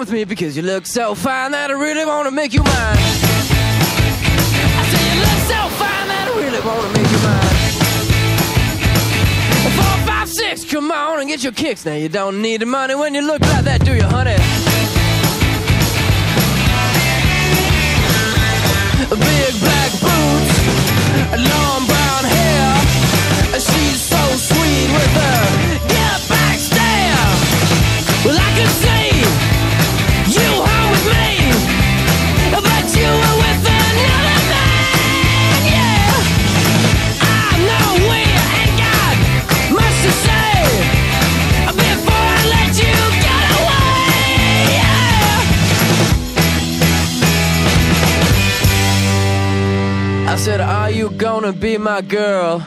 with me because you look so fine that I really wanna make you mine. I say you look so fine that I really wanna make you mine. 4, 5, 6, come on and get your kicks. Now you don't need the money when you look like that, do you, honey? Big black boots, long brown hair. She's so sweet with her get back stare. Well, I could see you home with me, but you were with another man, yeah. I know we ain't got much to say before I let you get away, yeah. I said, are you gonna be my girl?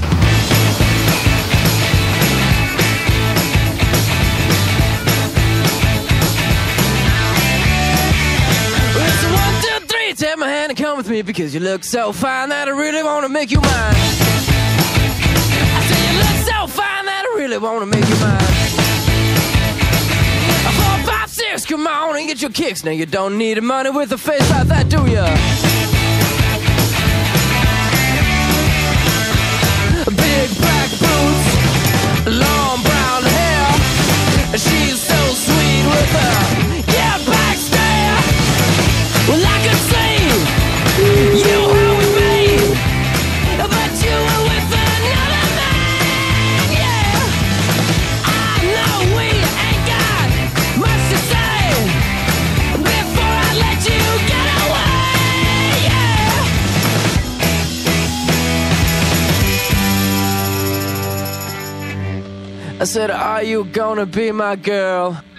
Take my hand and come with me because you look so fine that I really wanna make you mine. I say you look so fine that I really wanna make you mine. 4, 5, 6, come on and get your kicks. Now you don't need the money with a face like that, do ya? Big black boots, long brown hair. She's so sweet with her get back stare. Well, I could see you were with me, but you were with another man, yeah. I know we ain't got much to say before I let you get away, yeah. I said, are you gonna be my girl?